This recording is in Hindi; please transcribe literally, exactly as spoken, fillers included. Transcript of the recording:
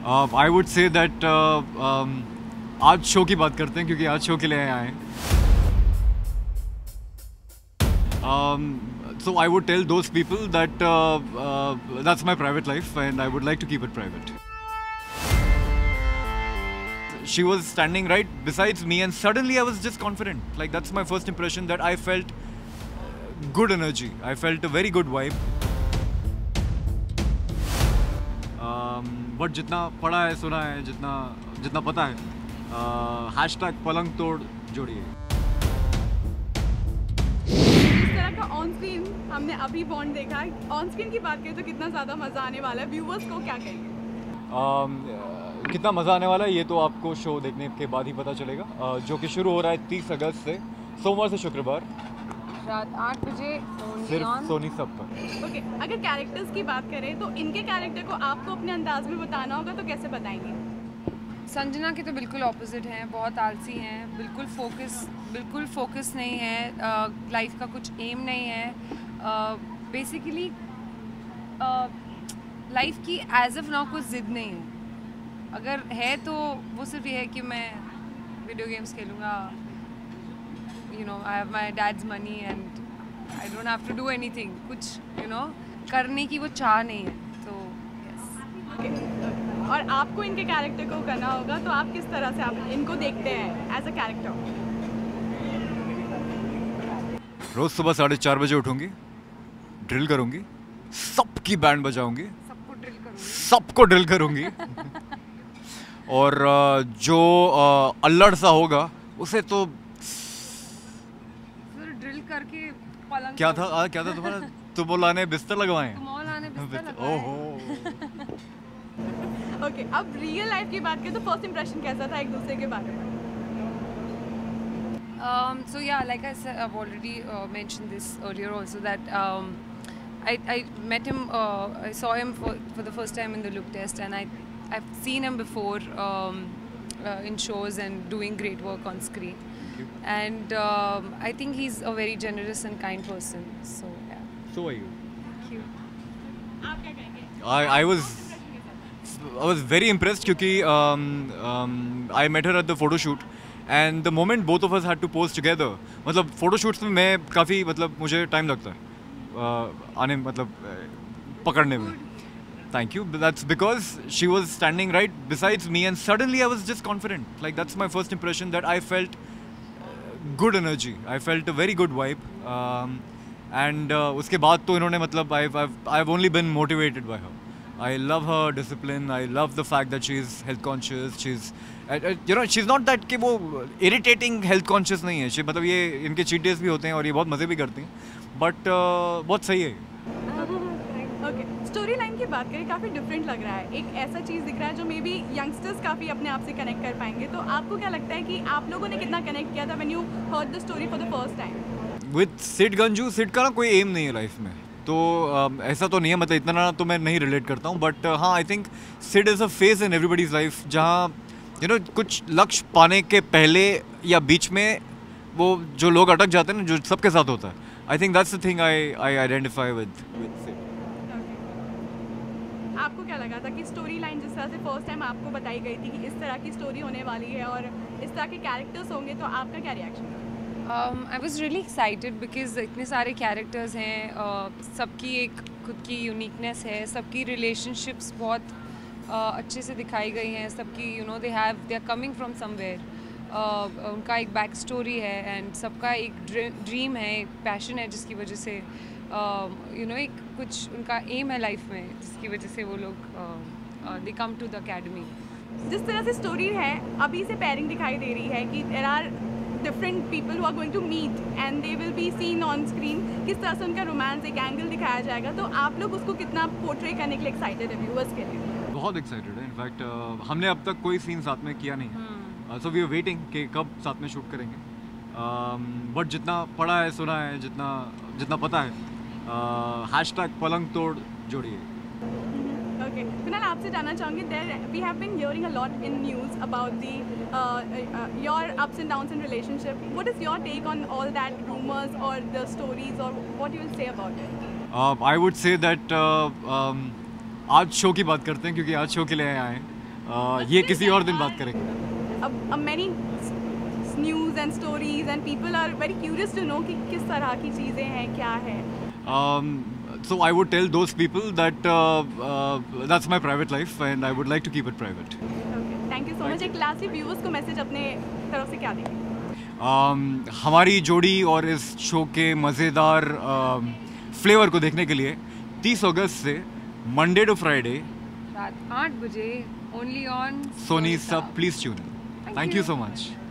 आई वुड से दैट आज शो की बात करते हैं क्योंकि आज शो के लिए आए हैं. Um, so I would tell those people that uh, uh, that's my private life and I would like to keep it private. She was standing right besides me and suddenly I was just confident. Like that's my first impression, that I felt good energy. I felt a very good vibe. Um, but जितना पढ़ा है सुना है जितना जितना पता है hashtag पलंग तोड़ जोड़िए. ऑन स्क्रीन हमने अभी बॉन्ड देखा है. ऑन स्क्रीन की बात करें तो कितना ज़्यादा मज़ा आने वाला है, व्यूवर्स को क्या कहेंगे? um, कितना मज़ा आने वाला है ये तो आपको शो देखने के बाद ही पता चलेगा, uh, जो कि शुरू हो रहा है तीस अगस्त से, सोमवार से शुक्रवार रात आठ बजे सिर्फ सोनी सब पर. ओके, अगर कैरेक्टर्स की बात करें तो इनके कैरेक्टर को आपको अपने अंदाज में बताना होगा तो कैसे बताएंगे? संजना के तो बिल्कुल ऑपोजिट हैं, बहुत आलसी हैं, बिल्कुल फोकस बिल्कुल फोकस नहीं है, लाइफ का कुछ एम नहीं है, बेसिकली लाइफ की एज ऑफ नाउ कुछ ज़िद नहीं है. अगर है तो वो सिर्फ ये है कि मैं वीडियो गेम्स खेलूँगा, you know I have my dad's money and I don't have to do anything. कुछ यू नो करने की वो चाह नहीं है. तो यस. okay. और आपको इनके कैरेक्टर को करना होगा तो आप किस तरह से आप इनको देखते हैं एज अ कैरेक्टर? रोज सुबह साढ़े चार बजे उठूंगी, ड्रिल करूंगी, सबकी बैंड बजाऊंगी, सबको ड्रिल करूंगी सबको ड्रिल करूंगी और जो अल्लड़ सा होगा उसे तो ड्रिल करके पलंग. क्या था आ, क्या था तुम्हारा? तुम लाने बिस्तर लगवाएं. ओहो. ओके, अब रियल लाइफ की बात करें तो फर्स्ट इंप्रेशन कैसा था एक दूसरे के बारे में? Um, so yeah, like I said, I've already uh, mentioned this earlier also that um, I, I met him, uh, I saw him for, for the first time in the look test, and I, I've seen him before um, uh, in shows and doing great work on screen. And um, I think he's a very generous and kind person. So yeah. So are you? Thank you. आप क्या कहेंगे? I, I was I was very impressed क्योंकि um, um, I met her at the photo shoot and the moment both of us had to pose together, मतलब photo shoots में मैं काफ़ी मतलब मुझे टाइम लगता है uh, आने मतलब uh, पकड़ने में. Thank you. That's because she was standing right besides me and suddenly I was just confident. Like that's my first impression, that I felt good energy. I felt a very good vibe. Um, and uh, उसके बाद तो इन्होंने मतलब I've I've I've only been motivated by her. I love her discipline. I love the fact that she's health conscious. She's, uh, uh, you know, she's not that कि वो irritating health conscious नहीं है. She मतलब ये इनके cheat days भी होते हैं और ये बहुत मज़े भी करती हैं. But uh, बहुत सही है. ओके, स्टोरी लाइन की बात करें काफ़ी डिफरेंट लग रहा है. एक ऐसा चीज़ दिख रहा है जो मे बी यंगस्टर्स काफ़ी अपने आप से कनेक्ट कर पाएंगे. तो आपको क्या लगता है कि आप लोगों ने कितना कनेक्ट किया था when you heard the story for the first time? With Sid Ganju, Sid का ना कोई एम नहीं है लाइफ में. तो uh, ऐसा तो नहीं है, मतलब इतना तो मैं नहीं रिलेट करता हूँ. बट uh, हाँ, I think Sid is a phase in everybody's life जहाँ यू नो कुछ लक्ष्य पाने के पहले या बीच में वो जो लोग अटक जाते हैं ना, जो सबके साथ होता है. I think that's the thing I I identify with with Sid. आपको क्या लगा था कि स्टोरी लाइन जिस तरह से फर्स्ट टाइम आपको बताई गई थी कि इस तरह की स्टोरी होने वाली है और इस तरह के कैरेक्टर्स होंगे, तो आपका क्या रिएक्शन था? I was really excited because इतने सारे कैरेक्टर्स हैं, uh, सबकी एक खुद की यूनिकनेस है, सबकी रिलेशनशिप्स बहुत uh, अच्छे से दिखाई गई हैं, सबकी you know they have they are coming from somewhere, उनका एक बैक स्टोरी है एंड सबका एक ड्रीम है, एक पैशन है जिसकी वजह से यू नो एक कुछ उनका एम है लाइफ में जिसकी वजह से वो लोग they come to the academy. जिस तरह से स्टोरी है अभी से पेयरिंग दिखाई दे रही है कि there are different people who are going to meet and they will be seen on screen, किस तरह से उनका रोमांस एक एंगल दिखाया जाएगा, तो आप लोग उसको कितना पोर्ट्रे करने के लिए एक्साइटेड है व्यूअर्स के लिए? बहुत एक्साइटेड है. इनफैक्ट uh, हमने अब तक कोई सीन साथ में किया नहीं है, सो वी आर वेटिंग कि कब साथ में शूट करेंगे. बट um, जितना पढ़ा है सुना है जितना जितना पता है हैशटैग पलंग तोड़ जोड़िए. Okay, Kunal, आपसे जानना चाहूँगी, there we have been hearing a lot in news about the uh, uh, your ups and downs in relationship. What is your take on all that rumors or the stories, or what you will say about it? Uh, I would say that uh, um, आज शो की बात करते हैं क्योंकि आज शो के लिए आए हैं. uh, ये किसी और दिन बात करेंगे. अब many news and stories and people are very curious to know कि किस तरह की चीज़ें हैं, क्या है. Um, so I would tell those people that uh, uh, that's my private life and I would like to keep it private. Okay, thank you so much. एक lastly viewers को message अपने तरफ से क्या देंगे? um, हमारी जोड़ी और इस शो के मज़ेदार फ्लेवर को देखने के लिए तीस अगस्त से मंडे टू फ्राइडे रात आठ बजे only on Sony SAB please tune. Thank you so much.